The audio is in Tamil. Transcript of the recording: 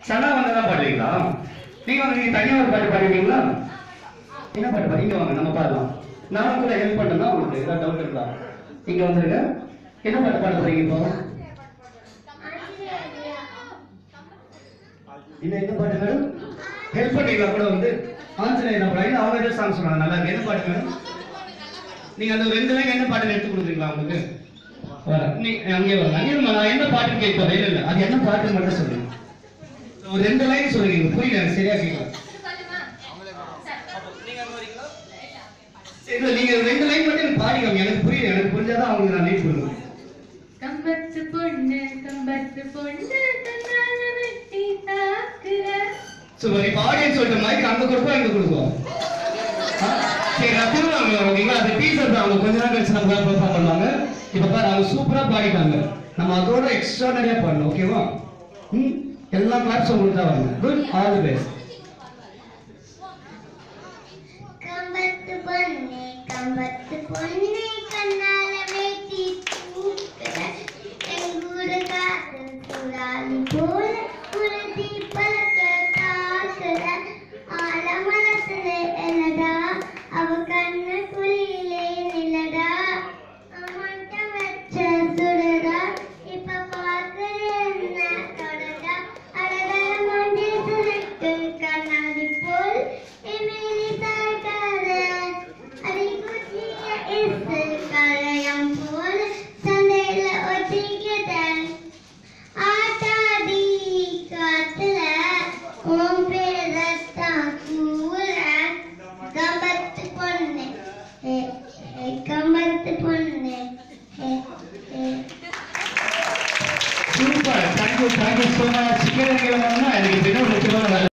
சனா வந்தா பாடுவீங்களா? நீங்க தனியா ஒரு பாட்டு பாடுவீங்களா? என்ன பாட்டு பாடுவீங்க? வாங்க நம்ம பாடலாம். நான் கூட ஹெல்ப் பண்ணா உங்களுக்கு ஏதாவது டவுட் இருக்கா? இங்க வந்துருங்க. என்ன பாட்டு பாட போறீங்க இப்போ? என்ன பாட்டு மேடம்? ஹெல்ப் பண்ணீங்களா கூட வந்து? ஆஞ்சநேயர் பாடுங்க. அவங்க ஏதோ சாங் சொன்னாங்க. நல்லா இருக்கு. என்ன பாட்டு மேடம்? நீங்க அந்த 2 லைன் என்ன பாட்டுன்னு எடுத்து கொடுக்குறீங்களா உங்களுக்கு? அங்கே வரலாம். அங்கே நான் என்ன பாட்டு கேட்பேன்? இல்லை அது என்ன பாட்டுன்னு மட்டும் சொல்லுங்க. ஒரு 2 லைன் சொல்லுங்க. புரியல எனக்கு சரியா கேட்கல. சரி நீங்க 2 லைன் மட்டும் எனக்கு பாடிக்கோங்க. எனக்கு புரியல. எனக்கு புரிஞ்சாதான் அவங்களுக்கு நான் லைட் பண்ணுவேன். கம்பத்து பொண்ணு தன்னால வெட்டி தாக்குற. சூப்பர். இப்போ ஆடியன்ஸ் சொல்லிட்ட மைக் அங்க கொடுப்போம் இங்க கொடுப்போம். சரி நான் திருவாங்க ஓகேங்களா? அந்த டீசர் அவங்க கொஞ்ச நேரம் கழிச்சு நம்ம பெர்ஃபார்ம் பண்ணுவாங்க. இப்போ பாரு அவங்க சூப்பரா பாடிட்டாங்க. நம்ம அதோட எக்ஸ்ட்ரானரியா பண்ணணும். ஓகேவா? எல்லா கிளாப்ஸ் உங்களுக்கு தான் வரணும். குட். All the best. கம்பத்து பொண்ணு